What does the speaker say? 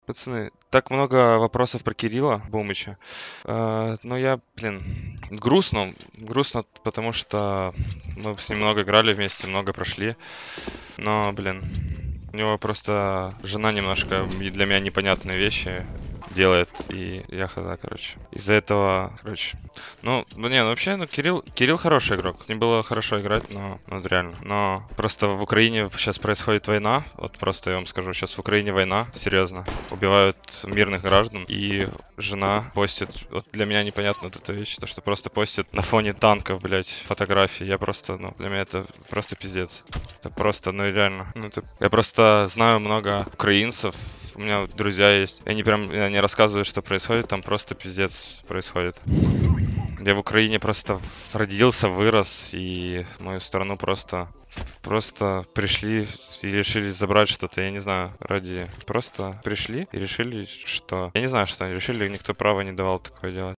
Пацаны, так много вопросов про Кирилла Бумыча. Но я, грустно. Грустно, потому что мы с ним много играли вместе, много прошли. Но, у него просто жена немножко для меня непонятные вещи делает, и я хз, короче. Из-за этого, короче. Кирилл хороший игрок. С ним было хорошо играть, но вот реально. Но просто в Украине сейчас происходит война. Вот просто я вам скажу, сейчас в Украине война, серьезно. Убивают мирных граждан, и жена постит. Вот для меня непонятна вот эта вещь, то, что просто постит на фоне танков, блядь, фотографии. Я просто, для меня это просто пиздец. Это просто, реально. Я просто знаю много украинцев, у меня вот друзья есть. И они рассказывают, что происходит, там просто пиздец происходит. Я в Украине просто родился, вырос, и в мою страну просто пришли и решили забрать что-то, я не знаю, просто пришли и решили, что... Я не знаю, что они решили, никто права не давал такое делать.